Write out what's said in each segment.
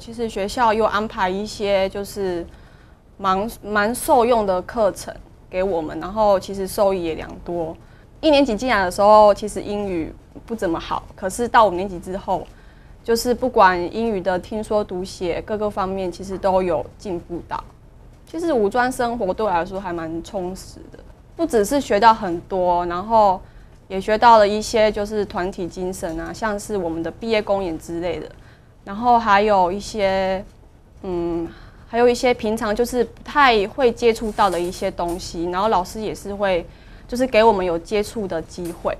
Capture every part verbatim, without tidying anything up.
其实学校又安排一些就是蛮蛮受用的课程给我们，然后其实受益也良多。一年级进来的时候，其实英语不怎么好，可是到五年级之后，就是不管英语的听说读写各个方面，其实都有进步到。其实五专生活对我来说还蛮充实的，不只是学到很多，然后也学到了一些就是团体精神啊，像是我们的毕业公演之类的，然后还有一些嗯。还有一些平常就是不太会接触到的一些东西，然后老师也是会，就是给我们有接触的机会。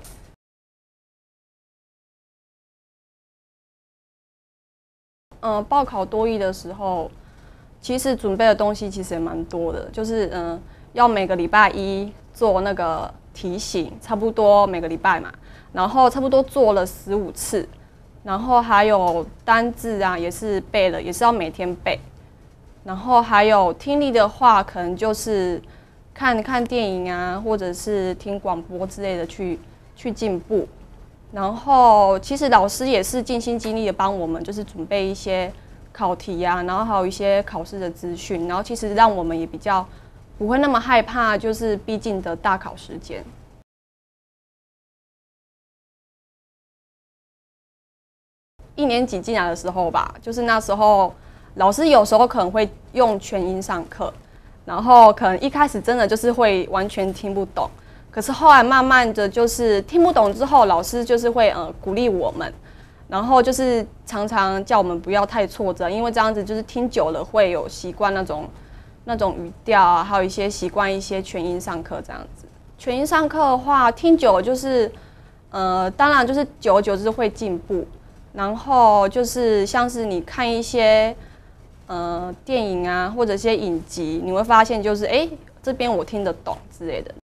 嗯、呃，报考多益的时候，其实准备的东西其实也蛮多的，就是嗯、呃，要每个礼拜一做那个题型，差不多每个礼拜嘛，然后差不多做了十五次，然后还有单字啊，也是背了，也是要每天背。然后还有听力的话，可能就是看看电影啊，或者是听广播之类的去去进步。然后其实老师也是尽心尽力的帮我们，就是准备一些考题啊，然后还有一些考试的资讯，然后其实让我们也比较不会那么害怕，就是逼近的大考时间。一年级进来的时候吧，就是那时候。老师有时候可能会用全英上课，然后可能一开始真的就是会完全听不懂，可是后来慢慢的就是听不懂之后，老师就是会呃鼓励我们，然后就是常常叫我们不要太挫折，因为这样子就是听久了会有习惯那种那种语调啊，还有一些习惯一些全英上课这样子。全英上课的话，听久了就是呃，当然就是久而久之会进步，然后就是像是你看一些。呃，电影啊，或者一些影集，你会发现就是，哎，这边我听得懂之类的。